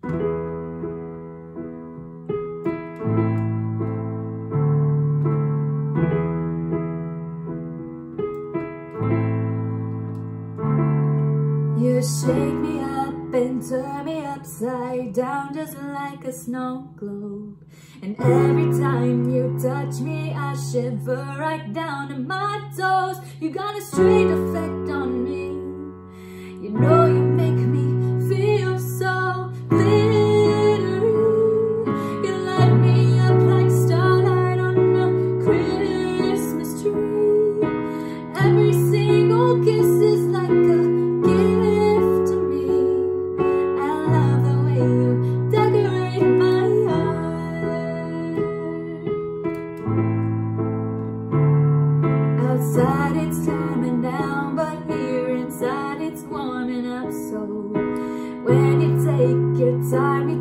You shake me up and turn me upside down just like a snow globe. And every time you touch me, I shiver right down to my toes. You got a strange effect on me. You know you make me feel so glittery. You light me up like starlight on a Christmas tree. Every single kiss is like a gift to me. I love the way you decorate my heart. Outside it's coming down, but here inside it's warming up. So when you take your time,